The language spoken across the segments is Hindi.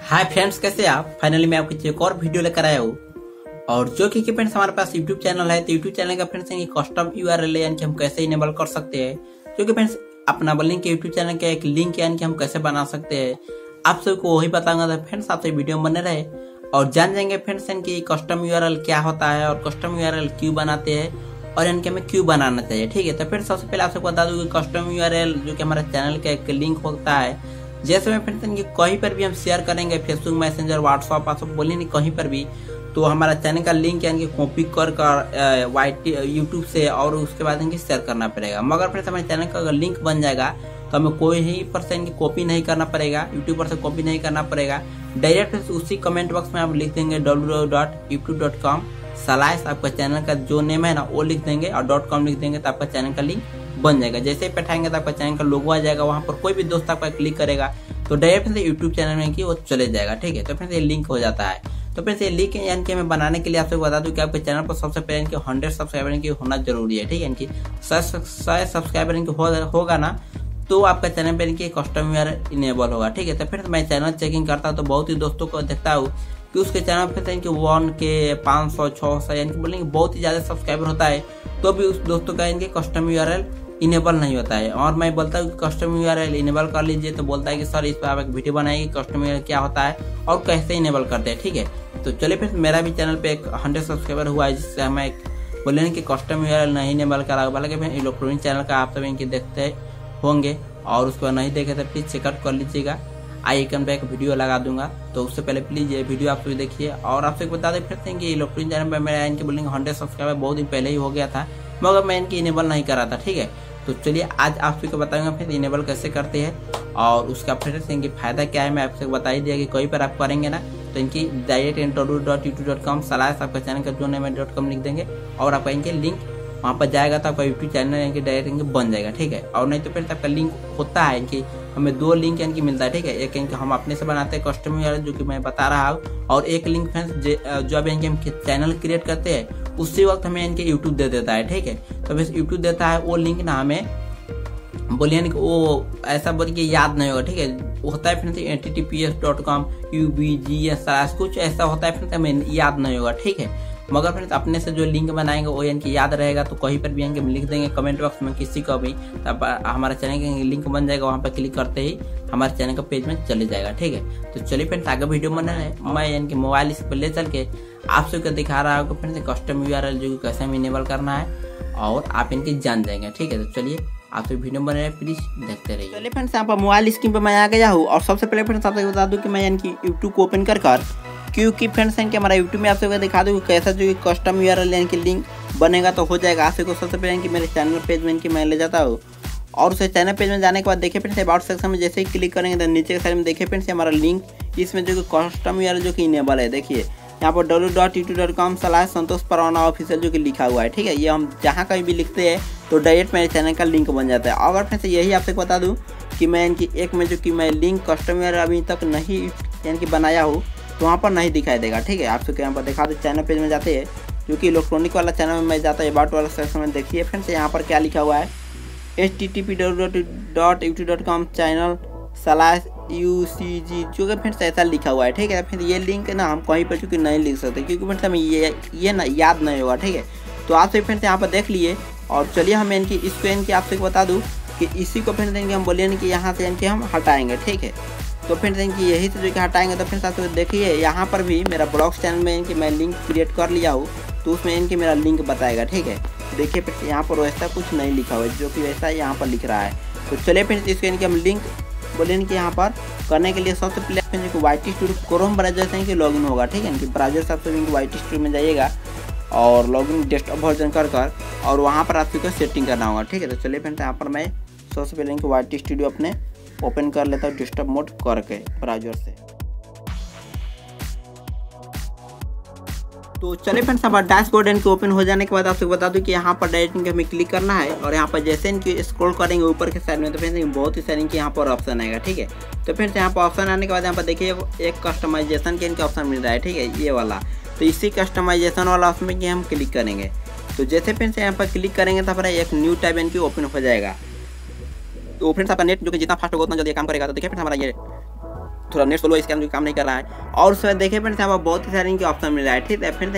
हाय फ्रेंड्स, कैसे आप। फाइनली मैं आपके एक और वीडियो लेकर आया हूँ। और जो कि फ्रेंड्स हमारे पास यूट्यूब चैनल है, तो यूट्यूब चैनल का फ्रेंड्स कस्टम यूआरएल यानी कि हम कैसे इनेबल कर सकते हैं, जो कि फ्रेंड्स अपना बोलेंगे कि यूट्यूब चैनल का एक लिंक यानी कि हम कैसे बना सकते हैं, आप सबको वही बताऊंगा। तो फ्रेंड्स आपसे वीडियो बने रहे और जान जाएंगे फ्रेंड्स कि कस्टम यूआरएल क्या होता है और कस्टम यूआरएल क्यों बनाते हैं और इनके हमें क्यों बनाना चाहिए। ठीक है, तो फ्रेंड्स सबसे पहले आपसे बता दूं कि कस्टम यूआरएल जो कि हमारे चैनल का एक लिंक होता है, जैसे में फ्रेंड्स इनकी कहीं पर भी हम शेयर करेंगे, फेसबुक मैसेंजर व्हाट्सअप आप सब बोले नहीं कहीं पर भी, तो हमारा चैनल का लिंक यानी कि कॉपी कर वाइट यूट्यूब से और उसके बाद इनकी शेयर करना पड़ेगा। मगर फ्रेंड्स हमारे चैनल का अगर लिंक बन जाएगा तो हमें कोई ही पर से इनकी कॉपी नहीं करना पड़ेगा, यूट्यूब पर से कॉपी नहीं करना पड़ेगा। डायरेक्ट उसी कमेंट बॉक्स में आप लिख देंगे www.youtube.com/ आपका चैनल का जो नेम है ना वो लिख देंगे और .com लिख देंगे, तो आपका चैनल का लिंक बन जाएगा। जैसे ही बैठाएंगे तो आपका चैनल का लोगो आ जाएगा, वहां पर कोई भी दोस्त आपका क्लिक करेगा तो डायरेक्ट से यूट्यूब चैनल में कि वो चले जाएगा। ठीक है, तो फिर ये लिंक हो जाता है। तो फिर ये लिंक यानी कि मैं बनाने के लिए आपसे बता दूं कि आपके चैनल पर सबसे पहले इनके 100 सब्सक्राइबर की होना जरूरी है। ठीक है, इनकी 100 सब्सक्राइबर इनके होगा ना तो आपका चैनल पर इनकी कस्टम यूआरएल इनेबल होगा। ठीक है, तो फिर मैं चैनल चेकिंग करता हूँ तो बहुत ही दोस्तों को देखता हूँ कि उसके चैनल पे इनके 1K 500 600 यानी कि बोलेंगे बहुत ही ज्यादा सब्सक्राइबर होता है, तो भी उस दोस्तों का इनके कस्टम यूआरएल इनेबल नहीं होता है। और मैं बोलता हूँ कि कस्टम यूआरएल इनेबल कर लीजिए, तो बोलता है कि सर इस पर आप एक वीडियो बनाइए कस्टम यूआरएल क्या होता है और कैसे इनेबल करते हैं। ठीक है, तो चलिए फिर मेरा भी चैनल पे एक 100 सब्सक्राइबर हुआ है, जिससे हमें बोले कि कस्टम यूआरएल नहीं इनेबल करा, बल्कि फिर इलेक्ट्रॉनिक चैनल का आप सब इनके देखते होंगे और उसको नहीं देखे तो प्लीज चेकआउट कर लीजिएगा। आई आइकन पे एक वीडियो लगा दूंगा, तो उससे पहले प्लीज ये वीडियो आप सभी देखिए। और आपसे बता दें फिर कि इलेक्ट्रॉनिक चैनल पे मेरा इनके बोलेंगे 100 सब्सक्राइबर बहुत दिन पहले ही हो गया था, मगर मैं इनकी इनेबल नहीं करा था। ठीक है, तो चलिए आज आप सभी को बताऊंगा फिर इनेबल कैसे करते हैं और उसका फिर इनकी फायदा क्या है। मैं आपसे बता ही दिया कि कहीं पर आप करेंगे ना तो इनकी डायरेक्ट www.youtube.com/ आपका चैनल का जो नेम है .com लिख देंगे और आपका इनके लिंक वहाँ पर जाएगा तो आपका यूट्यूब चैनल इनके डायरेक्ट इनके बन जाएगा। ठीक है, और नहीं तो फिर आपका लिंक होता है इनकी, हमें 2 लिंक इनकी मिलता है। ठीक है, एक इनके हम अपने से बनाते हैं कस्टम यूआरएल जो कि मैं बता रहा हूँ, और एक लिंक फ्रेंड्स जो अभी इनके हम चैनल क्रिएट करते हैं उसी वक्त हमें इनके यूट्यूब दे देता है। ठीक है, तो बस यूट्यूब देता है वो लिंक ना हमें बोलिए कि वो ऐसा बोल के याद नहीं होगा। ठीक है, होता है फ्रेंड्स https.com ubgs कुछ ऐसा होता है फ्रेंड्स, हमें याद नहीं होगा। ठीक है, मगर फ्रेंड्स अपने से जो लिंक बनाएंगे वो यानी कि याद रहेगा, तो कहीं पर भी इनके लिख देंगे कमेंट बॉक्स में किसी को भी, तब हमारे चैनल का लिंक बन जाएगा, वहां पर क्लिक करते ही हमारे चैनल का पेज में चले जाएगा। ठीक है, तो चलिए फ्रेंड्स आगे वीडियो बना है। मैं इनके मोबाइल इस पर ले चल के आप सबको दिखा रहा हूँ फ्रेंड्स कस्टम यूआरएल जो कैसे हम इनेबल करना है और आप इनकी जान जाएंगे। ठीक है, तो चलिए आप तो वीडियो बने प्लीज देखते रहिए। चलिए फ्रेंड्स यहाँ पर मोबाइल स्क्रीन पर मैं आ गया हूँ और सबसे पहले फ्रेंड्स आपको बता दूं कि मैं इनकी यूट्यूब को ओपन कर क्योंकि फ्रेंड्स इनके हमारा यूट्यूब में आप सबको दिखा दूँ कैसा जो कस्टम यूआरएल यानी कि लिंक बनेगा तो हो जाएगा। आप सबको सबसे पहले इनकी मेरे चैनल पेज में इनकी मैं ले जाता हूँ और उसे चैनल पेज में जाने के बाद देखिए फ्रेंड्स अबाउट सेक्शन में जैसे ही क्लिक करेंगे तो नीचे के साइड में देखिए फ्रेंड्स हमारा लिंक इसमें जो कस्टम यूआरएल जो कि इनेबल है, देखिए यहाँ पर www.youtube.com/ संतोष परवाना ऑफिशियल जो कि लिखा हुआ है। ठीक है, ये हम जहाँ कहीं भी लिखते हैं तो डायरेक्ट मेरे चैनल का लिंक बन जाता है। अगर फ्रेंड्स यही आपसे बता दूं कि मैं इनकी एक में जो कि मैं लिंक कस्टम यूआरएल अभी तक नहीं यानी कि बनाया हूँ तो वहाँ पर नहीं दिखाई देगा। ठीक है, आपसे यहाँ पर दिखा दो चैनल पेज में जाते हैं जो कि इलेक्ट्रॉनिक वाला चैनल में मैं जाता है अबाउट वाला सेक्शन में देखिए फ्रेंड्स यहाँ पर क्या लिखा हुआ है http://youtube.com channel/UCG जो कि फ्रेंड्स ऐसा लिखा हुआ है। ठीक है, फिर ये लिंक ना हम कहीं पर चूँकि नहीं लिख सकते क्योंकि फ्रेंड्स हमें ये ना याद नहीं होगा। ठीक है, तो आप से फ्रेंड्स यहाँ पर देख लिए और चलिए हम इनकी इसको इनकी आपसे बता दूँ कि इसी को फ्रेंड्स इनके हम बोलिए कि यहाँ से इनके हम हटाएंगे। ठीक है, तो फ्रेंड्स इनकी यही से जो कि हटाएंगे तो फ्रेंड्स आप देखिए यहाँ पर भी मेरा ब्लॉग्स चैनल में इनकी मैं लिंक क्रिएट कर लिया हूँ, तो उसमें इनकी मेरा लिंक बताएगा। ठीक है, देखिए फिर यहाँ पर वैसा कुछ नहीं लिखा हुआ है जो कि वैसा यहाँ पर लिख रहा है। तो चलिए फ्रेंड्स इसको इनके हम लिंक बोले कि यहाँ पर करने के लिए सबसे पहले friends YT studio chrome browser से इनकी लॉगिन होगा। ठीक है, इनकी ब्राउजर से आप सब इनकी YT स्टूडियो में जाइएगा और लॉगिन डेस्कटॉप वर्जन कर और वहाँ पर आपको सेटिंग करना होगा। ठीक है, तो चलिए फ्रेंड्स यहाँ पर मैं सबसे पहले इनकी YT स्टूडियो अपने ओपन कर लेता हूँ डेस्कटॉप मोड करके ब्राउजर से। तो चलिए फ्रेंड्स यहाँ पर डैशबोर्ड इनके ओपन हो जाने के बाद आपसे बता दूं कि यहाँ पर डायरेक्ट इनके हमें क्लिक करना है और यहाँ पर जैसे इनकी स्क्रॉल करेंगे ऊपर के साइड में तो फ्रेंड्स बहुत ही सारे इनके यहाँ पर ऑप्शन आएगा। ठीक है, तो फ्रेंड्स यहाँ पर ऑप्शन आने के बाद यहाँ पर देखिए एक कस्टमाइजेशन के इनके ऑप्शन मिल रहा है। ठीक है, ये वाला, तो इसी कस्टमाइजेशन वाला ऑप्शन में हम क्लिक करेंगे। तो जैसे फ्रेंड्स यहाँ पर क्लिक करेंगे तो फिर एक न्यू टैब इनकी ओपन हो जाएगा। तो फ्रेंड्स आपका नेट जो कि जितना फास्ट होगा उतना जल्दी काम करेगा। तो देखिए फ्रेंड्स हमारा ये थोड़ा नेट स्लो इसका काम नहीं कर रहा है। और उसमें देखिए फ्रेंड्स यहाँ पर बहुत ही सारे इनके ऑप्शन मिल रहा है, ठीक है फ्रेंड्स।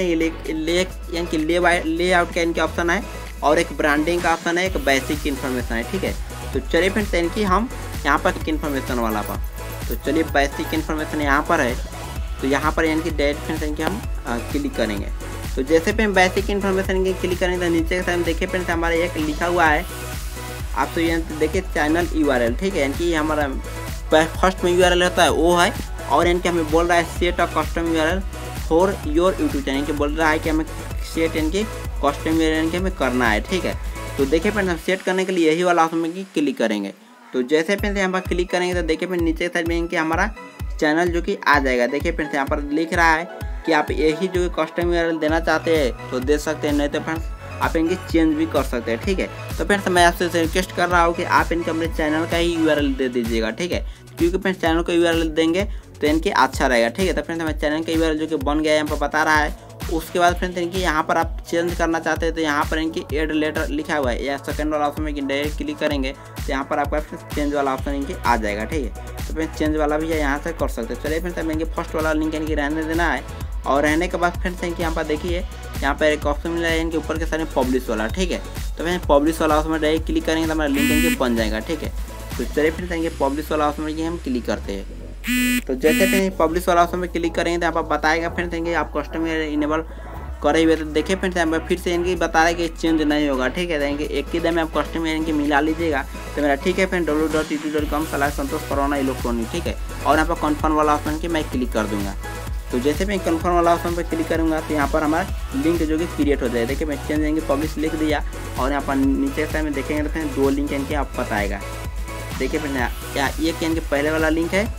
ये लेआउट का इनके ऑप्शन है और एक ब्रांडिंग का ऑप्शन है, एक बेसिक इन्फॉर्मेशन है, ठीक है। तो चलिए फ्रेंड्स इनकी हम यहाँ पर इन्फॉर्मेशन वाला पर, तो चलिए बेसिक इन्फॉर्मेशन यहाँ पर है, तो यहाँ पर इनकी डायरेक्ट फ्रेंड्स इनकी हम क्लिक करेंगे। तो जैसे पे हम बेसिक इन्फॉर्मेशन की क्लिक करेंगे तो नीचे के साइड में देखिए फ्रेंड्स हमारा एक लिखा हुआ है, आप तो ये देखिए चैनल URL, ठीक है। इनकी हमारा फर्स्ट में URL होता है वो है, और इनके हमें बोल रहा है set a custom URL for your YouTube channel, इनके बोल रहा है कि हमें सेट इनकी कस्टम URL इनके हमें करना है, ठीक है। तो देखिए फ्रेंड्स हम सेट करने के लिए यही वाला ऑप्शन में क्लिक करेंगे। तो जैसे फ्रेंड्स यहाँ पर क्लिक करेंगे तो देखिए फ्रेंड्स नीचे साइड में इनके हमारा चैनल जो कि आ जाएगा। देखिए फ्रेंड्स यहाँ पर लिख रहा है कि आप यही जो कस्टम URL देना चाहते हैं तो दे सकते हैं, नहीं तो फ्रेंड्स आप इनकी चेंज भी कर सकते हैं, ठीक है। तो फ्रेंड्स मैं आपसे रिक्वेस्ट कर रहा हूँ कि आप इनके अपने चैनल का ही URL दे दीजिएगा, ठीक है, क्योंकि फ्रेंड्स चैनल को URL देंगे तो इनकी अच्छा रहेगा, ठीक है। तो फ्रेंड्स हमारे चैनल का URL जो कि बन गया है यहाँ पर बता रहा है। उसके बाद फ्रेंड्स इनकी यहाँ पर आप चेंज करना चाहते हैं तो यहाँ पर इनकी एड लेटर लिखा हुआ है, या सेकंड वाला ऑप्शन में डायरेक्ट क्लिक करेंगे तो यहाँ पर आपका फ्रेंड्स चेंज वाला ऑप्शन इनकी आ जाएगा, ठीक है। तो फ्रेंड्स चेंज वाला भी यहाँ से कर सकते हैं। चलिए फ्रेंड्स हमें इनके फर्स्ट वाला लिंक इनकी रहने देना है, और रहने के बाद फ्रेंड्स इनकी यहाँ पर देखिए यहाँ पर एक ऑप्शन मिला है इनके ऊपर के साथ में पब्लिश वाला, ठीक है। तो फ्रेंड्स पब्लिश वाला ऑप्शन में डायरेक्ट क्लिक करेंगे तो हमारा लिंक इनके बन जाएगा, ठीक है। तो चलिए फ्रेंड्स इनके पब्लिश वाला ऑप्शन में हम क्लिक करते हैं। तो जैसे फ्रेंड्स पब्लिश वाला ऑप्शन में क्लिक करेंगे तो यहाँ पर बताएगा फ्रेंड्स इनके आप कस्टम इनेबल करे हुए, तो देखिए फ्रेंड्स यहाँ पर फिर से इनकी बता रहा है कि चेंज नहीं होगा, ठीक है। इनके एक ही दिन में आप कस्टम इनकी मिला लीजिएगा तो मेरा, ठीक है फ्रेंड www.youtube.com/संतोष इलेक्ट्रॉनिक, ठीक है। और यहाँ पर कन्फर्म वाला ऑप्शन की मैं क्लिक कर दूंगा। तो जैसे मैं कन्फर्म वाला ऑप्शन पर क्लिक करूँगा तो यहाँ पर हमारा लिंक जो कि क्रिएट हो जाएगा। देखिए मैं चेंज इनकी पब्लिश लिख दिया, और यहाँ पर नीचे साइड में देखेंगे तो फ्रेंड्स 2 लिंक इनके आप बताएगा। देखिए फ्रेंड एक इनके पहले वाला लिंक है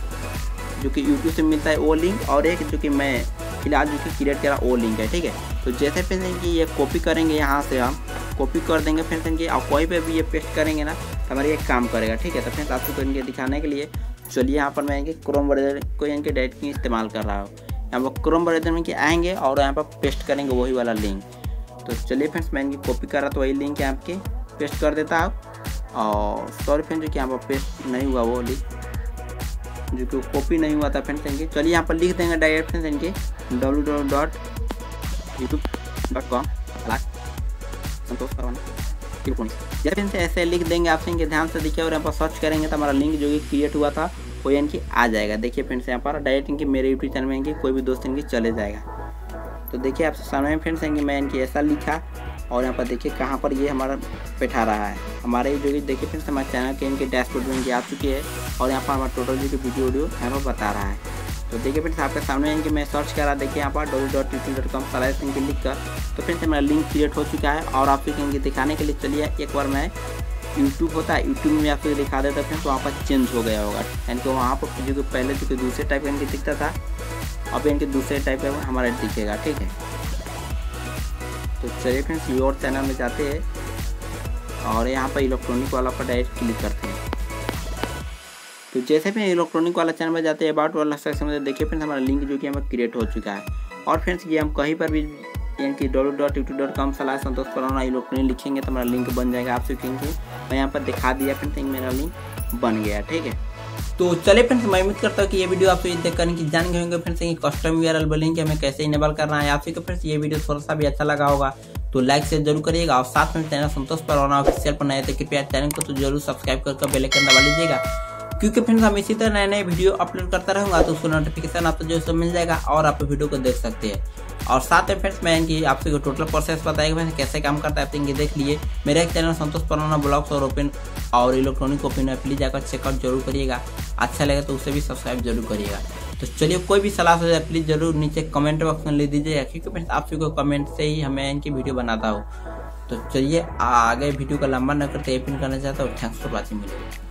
जो कि यूट्यूब से मिलता है वो लिंक, और एक जो कि मैं फिलहाल जो कि क्रिएट करा वो लिंक है, ठीक है। तो जैसे फ्रेंड्स इनकी ये कॉपी करेंगे, यहाँ से हम कॉपी कर देंगे फ्रेंड्स इनकी, और कोई पे भी ये पेस्ट करेंगे ना तो हमारे ये काम करेगा, ठीक है। तो फ्रेंड्स आपको इनके दिखाने के लिए चलिए यहाँ पर मैं इनके क्रोम ब्राउज़र को इनके डायरेक्ट इस्तेमाल कर रहा हूँ। यहाँ पर क्रोम ब्राउज़र में आएंगे और यहाँ पर पेस्ट करेंगे वही वाला लिंक। तो चलिए फ्रेंड्स मैं इनकी कॉपी कर रहा तो वही लिंक यहाँ के पेस्ट कर देता हूँ, और सॉरी फ्रेंड्स जो कि यहाँ पर पेस्ट नहीं हुआ वो लिंक जो कि कॉपी नहीं हुआ था फ्रेंड्स इनके। चलिए यहाँ पर लिख देंगे डायरेक्ट फ्रेंड्स इनके www.youtube.com/संतोष फ्रेंड्स ऐसे लिख देंगे आपसे इनके ध्यान से देखिए, और यहाँ पर सर्च करेंगे तो हमारा लिंक जो कि क्रिएट हुआ था वो इनकी आ जाएगा। देखिए फ्रेंड्स यहाँ पर डायरेक्ट इनकी मेरे यूट्यूब चैनल में इनकी कोई भी दोस्त इनकी चले जाएगा। तो देखिए आपसे सामने में फ्रेंड्स इनकी मैं इनकी ऐसा लिखा, और यहाँ पर देखिए कहाँ पर ये हमारा बैठा रहा है हमारे जो कि देखिए फ्रेंड्स हमारे चैनल के इनके डैशबोर्ड में इनकी आ चुकी है, और यहाँ पर हमारा टोटल जो कि वीडियो यहाँ पर बता रहा है। तो देखिए फ्रेंड्स आपके सामने इनके मैं सर्च करा, देखिए यहाँ पर www.youtube.com/ इनके लिख कर, तो फ्रेंड्स हमारा लिंक क्रिएट हो चुका है। और आपको इनके दिखाने के लिए चलिए एक बार मैं यूट्यूब होता है, यूट्यूब में आपको दिखा देता फ्रेंड्स, वहाँ पर चेंज हो गया होगा, यानी कि वहाँ पर जो कि पहले जो कि दूसरे टाइप का इनके दिखता था अब इनके दूसरे टाइप का हमारा दिखेगा, ठीक है। तो चलिए फ्रेंड्स योर चैनल में जाते हैं और यहाँ पर इलेक्ट्रॉनिक वाला पर डायरेक्ट क्लिक करते हैं। तो जैसे भी इलेक्ट्रॉनिक वाला चैनल में जाते हैं अबाउट वाला सेक्शन में देखिए फ्रेंड्स हमारा लिंक जो कि हमें क्रिएट हो चुका है। और फ्रेंड्स ये हम कहीं पर भी यानी www.youtube.com/संतोष इलेक्ट्रॉनिक लिखेंगे तो हमारा लिंक बन जाएगा। आप सीखेंगे मैं यहाँ पर दिखा दिया फ्रेंड्स मेरा लिंक बन गया, ठीक है। तो चलिए फ्रेंड्स मैं उम्मीद करता हूँ कि ये वीडियो आपको देख करने की जान गए होंगे फ्रेंड्स कि कस्टम URL बोलेंगे कि हमें कैसे इनेबल करना है। आपसे फ्रेंड्स ये वीडियो थोड़ा सा भी अच्छा लगा होगा तो लाइक से जरूर करिएगा, और साथ में चैनल संतोष परवाना ऑफिशियल पर नए थे कृपया चैनल को तो जरूर सब्सक्राइब करके बेल आइकन दबा लीजिएगा, क्योंकि फ्रेंड्स हम इसी तरह नए नए वीडियो अपलोड करता रहूंगा तो उसको नोटिफिकेशन आपको जो सब मिल जाएगा और आप वीडियो को देख सकते हैं। और साथ में फ्रेंड्स मैं इनकी आपसे टोटल प्रोसेस बताएगा फ्रेंड्स कैसे काम करता है, आप इनकी देख लिए। मेरा एक चैनल संतोष परवाना ब्लॉग्स और ओपन और इलेक्ट्रॉनिक ओपन है, प्लीज जाकर चेकआउट जरूर करिएगा। अच्छा लगे तो उसे भी सब्सक्राइब जरूर करिएगा। तो चलिए कोई भी सलाह हो जाए प्लीज जरूर नीचे कमेंट बॉक्स में ले दीजिएगा, क्योंकि फ्रेंड्स आप सभी को कमेंट से ही हमें इनकी वीडियो बनाता हूँ। तो चलिए आगे वीडियो का लंबा न करते पिन करना चाहता हूँ। Thanks for watching video.